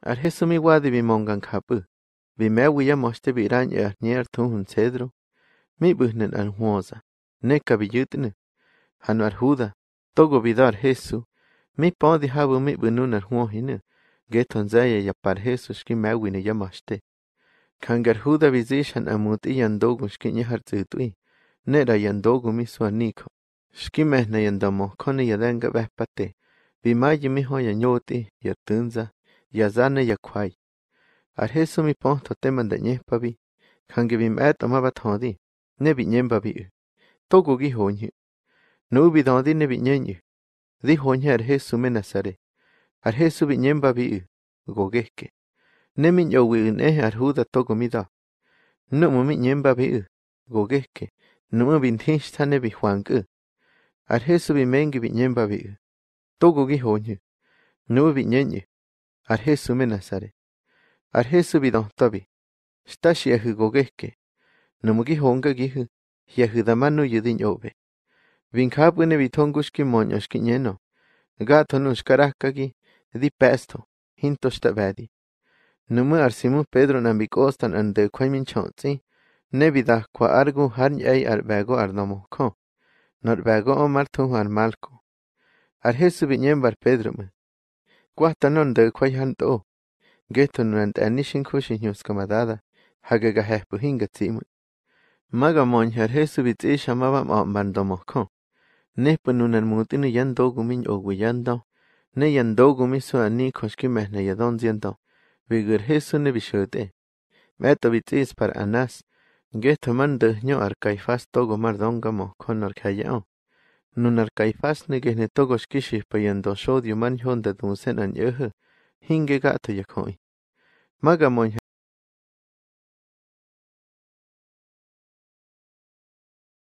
Ar Jesús mi wadi bi mongan kapu. Bi mewi ya mochte bi rañ nier tuhun cedro. Mi buhnen an huosa. Neka bi yutne. Hanu ar huda. Togo bidar Jesús. Mi podi habu mi bunun ar huohine. Geton zaya ya par Jesús ki mewi ne ya mochte. Kangar huda bizishan amut iyan dogun shki nyahar zitui. Nera yan dogu mi suaniko. Shki mehna yan damo kone yadenga vehpate. Bimayi mi ho ya nyoti, ya tunza, ya zane ya kwai. Ar Jesús mi ponto teman da nyepabi. Kange bim et amabat hodi. Nebi nyembabi u. Togo gi honyu. Nubi dondi nebi nyenyu. Di honyu ar Jesús me Nazare. Ar Jesús bi nyembabi u. Gogeke. Nemi nyowi un ar huda togo mi da. Numu mi nyembabi u. Gogeke. Numu bin tinshta nebi huang u. Ar Jesús bi mengi bi nyembabi u. Togo gi honyu. Numu bi nyenyu. Ar Jesús me Nazare. Ar Jesús bi dontabi. Stashi ahu gogeke. Numu gi honga gihu. Yahu damanu yudin obe. Vinkabu ne bitongushki monyoshki nyeno. Gato nushkarakagi. Di pesto. Hinto shtabadi. Numu arsimu Pedro nambikostan ande kwai min chotsi. Nebida kwa argu harny ay arbego ardomoko. Norbego omar tu armalko. Ar Jesús bi nyembar Pedro me. Kwata non de kwai hanto. Geto nurant anishin kushin nyuskamadada. Hagaga hehpu hinga tsimu. Maga monj ar Jesús bi tsisha mabam ombandomoko. Nepa nunan mutinu yan dogu min ogu yando. Ne yan dogu mi su ani koshki mehna yadon ziendo. Vigur Jesús ne bishote. Meto bi tsis par anas. Geto man dehnyo ar kaifas togo mardonga mo konor kayao. Nun ar kaifas ne gehne togo shkishi pa yando shodio man honda dunsen an yohe. Hinge gato yakoi. Maga monj